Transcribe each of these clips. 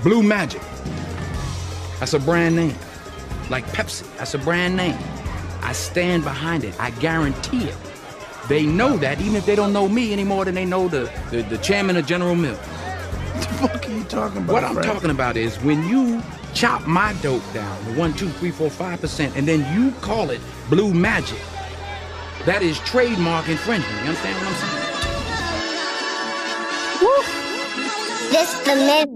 Blue Magic, that's a brand name. Like Pepsi, that's a brand name. I stand behind it, I guarantee it. They know that, even if they don't know me any more than they know the chairman of General Mills. What the fuck are you talking about, What I'm talking about is when you chop my dope down to 1, 2, 3, 4, 5%, and then you call it Blue Magic, that is trademark infringement. You understand what I'm saying? Woo! This the man.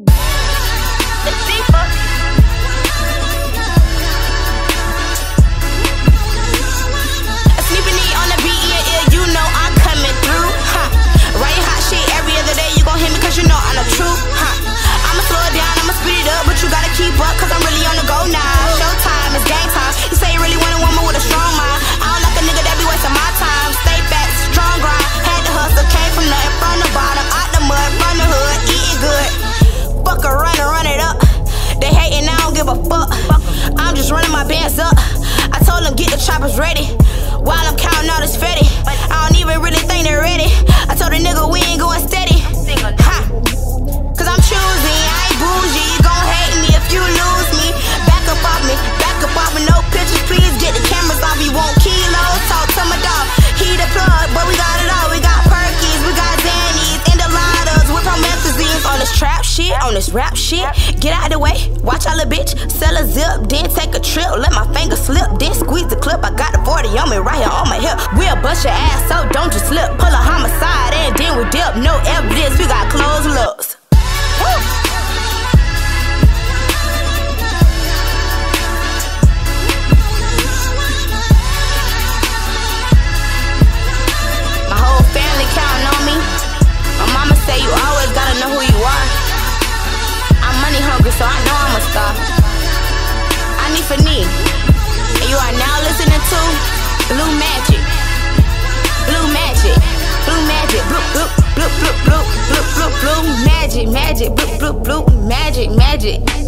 Choppers ready while I'm counting all this fetty. I don't even really think they're ready. I told a nigga we ain't going steady. Cause I'm choosy, I ain't bougie. You gon' hate me if you lose me. Back up off me, no pictures, please. Get the cameras off, you want kilos. Talk to my dog, he the plug, but we got it all. We got Perkies, we got Xannies, Indoladas with promethazines. On this trap shit, on this rap shit. Get out of the way, watch out little bitch. Sell a zip, then take a trip. Let my finger slip, then squeeze the clip. I got the 40 on me right here on my hip. We'll bust your ass, so don't you slip. Pull a homicide and then we dip. No evidence, we got closed looks. Woo! My whole family counting on me. My mama say you always gotta know who you are. I'm money hungry, so I know I'm a star. I need for need. And you are now listening to Blue Magic. Blue Magic. Blue Magic. Blue, blue, blue, blue, blue, blue, blue, blue, magic, magic, blue, blue, blue, magic, magic.